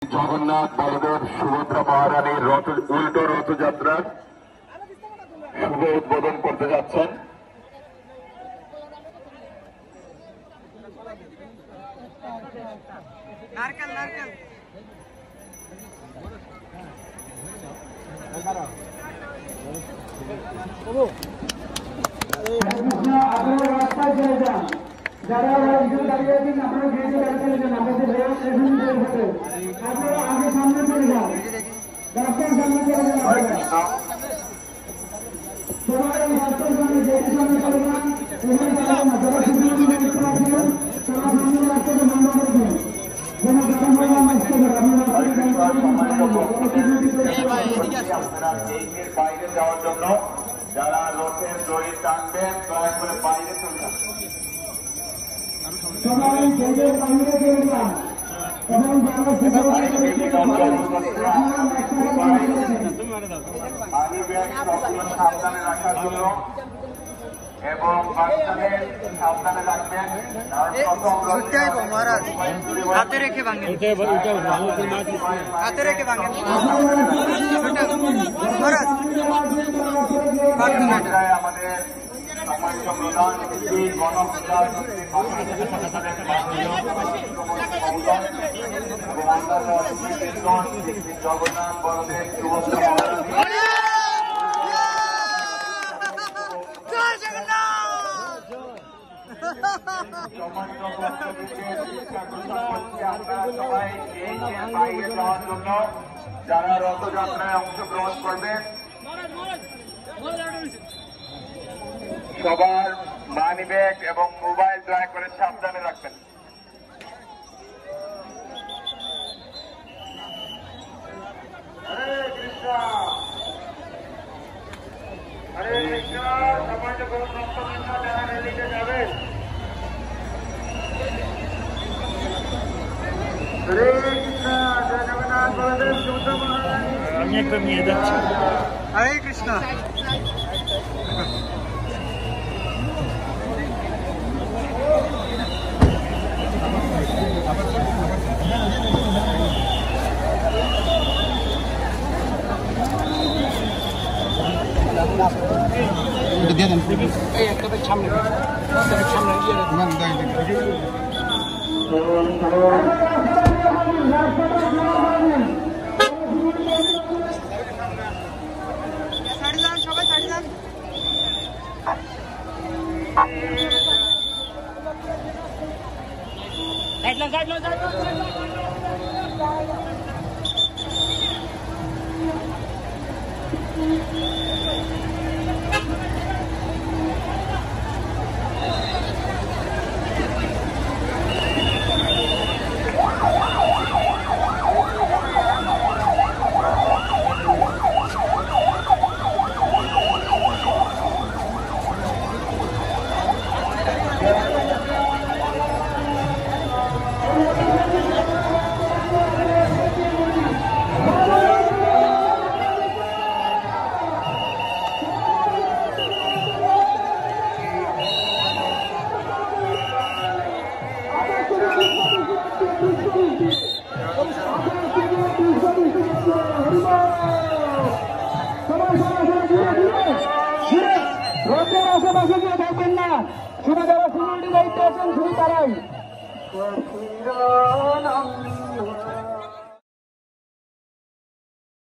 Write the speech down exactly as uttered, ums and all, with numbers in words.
জগন্নাথ বলদেব সুভদ্রা মহারানীর রথ উল্টো রথযাত্রার শুভ উদ্বোধন করতে যাচ্ছেন। নারকেল নারকেল যারা দাঁড়িয়ে আছেন আপনারা গেটে দাঁড়িয়ে যান, আমাদের আপনারা আগে সামনে চলে যান, রাস্তার সামনে চলে যান, সবাই রাস্তার সামনে গেটের সামনে চলে যান, এখানে যাবেন না, যারা সুন্দর আছেন তারা সামনে রাস্তাকে বন্ধ করে দিন, যেন যারা মহিলা নষ্ট করে আপনারা গেটের বাইরে যাওয়ার জন্য যারা রথের দড়ি টানবেন দয়া করে বাইরে চলে যান। সবাই গেটের বাইরে চলে যান এবং সাবধানে রাখার জন্য এবং বাচ্চাদের সাবধানে রাখবেন। মহারাজ হাতে রেখে ভাঙেন, হাতে রেখে ভাঙেন মহারাজ। আমাদের সামাজিক প্রধান শিল্পী গণপূজা জগন্নাথ বলদেব সুভদ্রা সবাই বাইরে যাওয়ার জন্য যারা রথযাত্রায় অংশগ্রহণ করবেন সবার মানি ব্যাগ এবং মোবাইল দয়া করে সাবধানে রাখবেন। হরে কৃষ্ণ হরে কৃষ্ণ। সবাই যখন ভক্তবৃন্দ যারা রেলিতে যাবেন হরে কৃষ্ণ জয় জগন্নাথ বলদেব সুভদ্রা মহারানী। আমি একটা নিয়ে যাচ্ছি। হরে কৃষ্ণ। দিয়ে দেন এই একটা সামনে সামনে সবাই সাইড যান। রথের আশেপাশে গিয়ে থাকবেন না, শুধু যারা সিকিউরিটি দায়িত্বে আছেন শুধু তারাই।